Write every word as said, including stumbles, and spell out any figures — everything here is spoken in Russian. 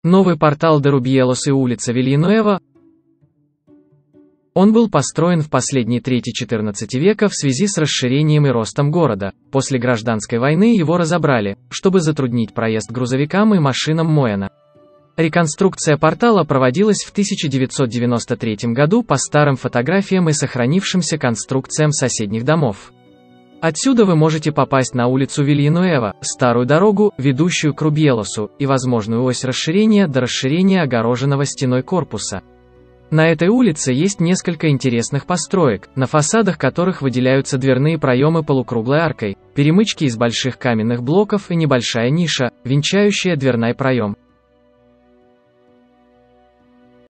Новый портал де Рубьелос и улица Вильянуэва. Он был построен в последней трети четырнадцатого века в связи с расширением и ростом города. После гражданской войны его разобрали, чтобы затруднить проезд грузовикам и машинам Моэна. Реконструкция портала проводилась в тысяча девятьсот девяносто третьем году по старым фотографиям и сохранившимся конструкциям соседних домов. Отсюда вы можете попасть на улицу Вильянуэва, старую дорогу, ведущую к Рубьелосу, и возможную ось расширения до расширения огороженного стеной корпуса. На этой улице есть несколько интересных построек, на фасадах которых выделяются дверные проемы полукруглой аркой, перемычки из больших каменных блоков и небольшая ниша, венчающая дверной проем.